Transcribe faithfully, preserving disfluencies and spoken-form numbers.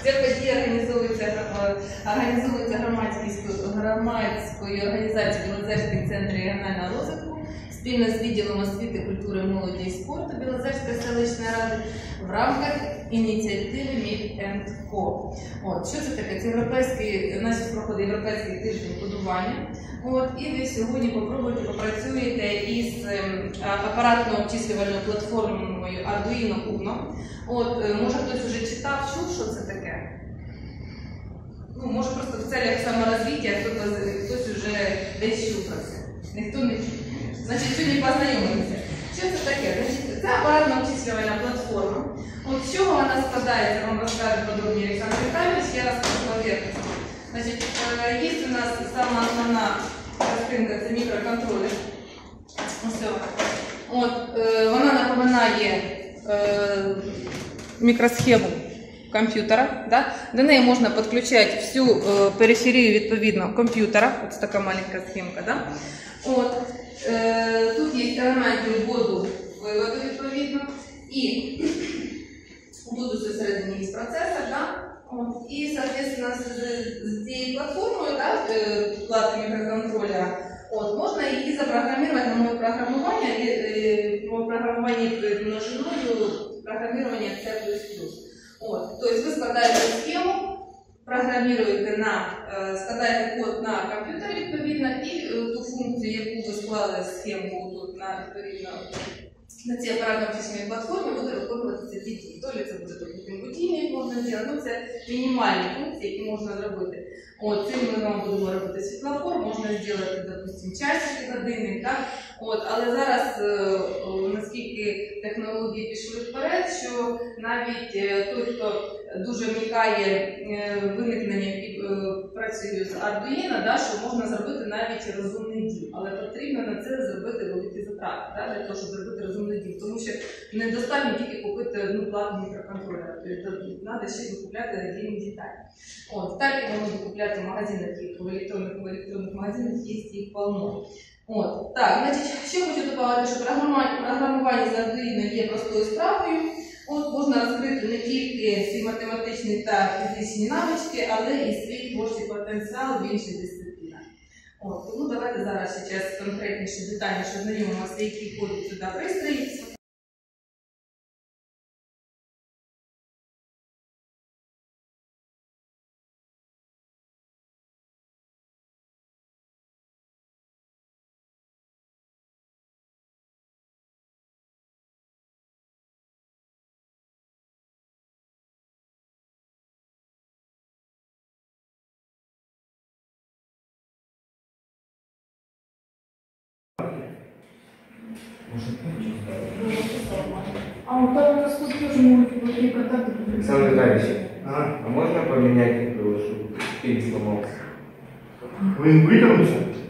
Ця подія організовується, організовується громадською, громадською організацією Білозерський центр регіонального розвитку спільно з відділом освіти, культури, молоді і спорту Білозерської селищної ради в рамках ініціативи Meet енд Co. От, що це таке? Це європейський, у нас проходить європейський тиждень кодування. От, і ви сьогодні попробуйте, попрацюєте із апаратно-обчислювальною платформою Arduino Uno. От, може хтось вже читав, чув, що це таке? Ну, може просто в целях саморозвиття хтось вже десь чув про це. Ніхто не чув. Значить, сьогодні познайомимося. Що це таке? Значить, це апаратно-обчислювальна платформа. От з чого вона складається, вам розкаже подробніше Олександр Віталійович, я розкажу поверхностно. Значить, є у нас сама основна частинка, це мікроконтролер. Ось. От, вона напоминає е, мікросхему комп'ютера. Да? До неї можна підключати всю е, периферію відповідно комп'ютера. Ось така маленька схемка. Да? От, е, тут є елементи вводу, виводу відповідно. І тут всередині є процесор. Да? От, і, соответственно, з, з цією платформою, да, плати мікроконтролера, от, можна її запрограмувати на моє програмування, моє програмування множиною програмування C плюс плюс. От, тобто ви складаєте схему, програмуєте на, складаєте код на комп'ютер відповідно, і ту функцію, яку ви склали схему тут на відповідно на цій апаратно-обчислювальній платформі, буде виконуватися ці дії. То ли це буде тут будильник можна зробити, ну це мінімальні функції, які можна зробити. От, цим ми вам будемо робити світлофор, можна зробити, допустим, часики, годинник, так? От, але зараз, е, наскільки технології пішли вперед, що навіть е, той, хто дуже вникає е, виникнення і е, працює з Arduino, да, що можна зробити навіть розумний дім, але потрібно на це зробити великі затрати, да, для того, щоб зробити розумний дім, тому що недостатньо тільки купити одну плату мікроконтролера, тобто треба ще викупляти отдельні деталі. От, так і можна викупляти в магазинах, в електронних, в електронних магазинах є їх повно. От, так, значить, ще хочу додати, що програмування, програмування з Arduino є простою справою. От, можна розкрити не тільки свій математичні та фізичні навички, але і свій творчий потенціал в інших дисциплінах. От, тому давайте зараз ще час конкретніше, детальніше знайомимося, які входять сюди пристрої. А у того у нас тут тоже могут быть такие контакты. Александр Витальевич, а, а можно поменять, чтобы фильм сломался? Вы вытянулся?